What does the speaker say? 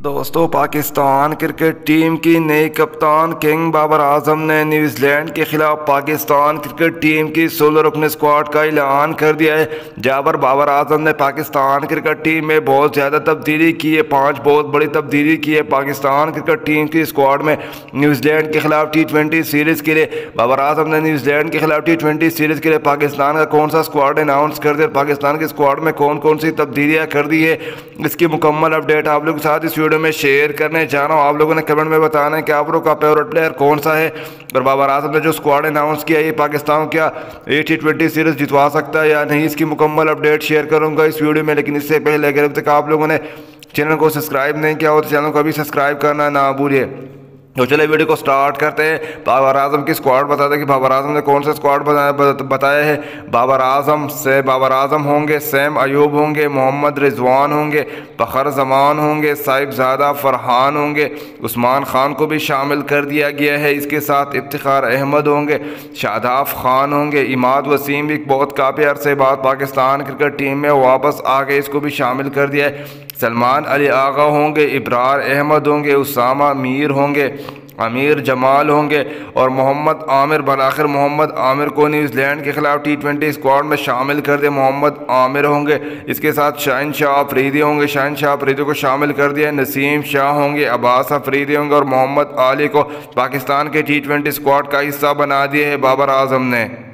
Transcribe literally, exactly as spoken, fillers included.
دوستو، Pakistan cricket team کی نئی کپتان کنگ بابر اعظم نے نیوزی لینڈ کے خلاف پاکستان کرکٹ ٹیم کی سولہ رکن اسکواڈ کا اعلان کر دیا ہے، جہاں پر بابر اعظم نے پاکستان کرکٹ ٹیم میں بہت زیادہ تبدیلی کی ہے۔ پانچ بہت بڑی تبدیلی کی ہے پاکستان کرکٹ ٹیم کی اسکواڈ میں۔ نیوزی لینڈ کے خلاف ٹی ٹوینٹی سیریز کے لیے بابر اعظم نے نیوزی لینڈ کے خلاف ٹی ٹوینٹی سیریز کے لیے پاکستان کا کون سا اسکواڈ اناؤنس کر دیا، پاکستان کے اسکواڈ میں کون کون سی تبدیلیاں کر دی ہے، اس کی مکمل اپڈیٹ آپ لوگوں کے ساتھ اس ویڈیو میں شیئر کرنے جا رہا ہوں۔ آپ لوگوں نے کمنٹ میں بتانا ہے کہ آپ لوگوں کا فیورٹ پلیئر کون سا ہے، اور بابر اعظم نے جو اسکواڈ اناؤنس کیا یہ پاکستان کیا یہ ٹی ٹوینٹی سیریز جتوا سکتا ہے یا نہیں، اس کی مکمل اپڈیٹ شیئر کروں گا اس ویڈیو میں۔ لیکن اس سے پہلے اگر اب تک آپ لوگوں نے چینل کو سبسکرائب نہیں کیا ہو تو چینل کو ابھی سبسکرائب کرنا نہ بھولیے۔ تو چلے ویڈیو کو سٹارٹ کرتے ہیں۔ بابر اعظم کی اسکواڈ بتا دیں کہ بابر اعظم نے کون سا اسکواڈ بتایا ہے۔ بابر اعظم سے بابر اعظم ہوں گے، سیم ایوب ہوں گے، محمد رضوان ہوں گے، فخر زمان ہوں گے، صاحب زادہ فرحان ہوں گے، عثمان خان کو بھی شامل کر دیا گیا ہے۔ اس کے ساتھ افتخار احمد ہوں گے، شاداب خان ہوں گے، اماد وسیم بھی بہت کافی عرصے بعد پاکستان کرکٹ ٹیم میں واپس آ گئے، اس کو بھی شامل کر دیا ہے۔ سلمان علی آغا ہوں گے، ابرار احمد ہوں گے، اسامہ میر ہوں گے، امیر جمال ہوں گے، اور محمد عامر بالآخر محمد عامر کو نیوزی لینڈ کے خلاف ٹی ٹوینٹی اسکواڈ میں شامل کر دیا، محمد عامر ہوں گے۔ اس کے ساتھ شاہین شاہ افریدی ہوں گے، شاہین شاہ افریدی کو شامل کر دیا، نسیم شاہ ہوں گے، عباس افریدی ہوں گے، اور محمد علی کو پاکستان کے ٹی ٹوینٹی اسکواڈ کا حصہ بنا دیا ہے بابر اعظم نے۔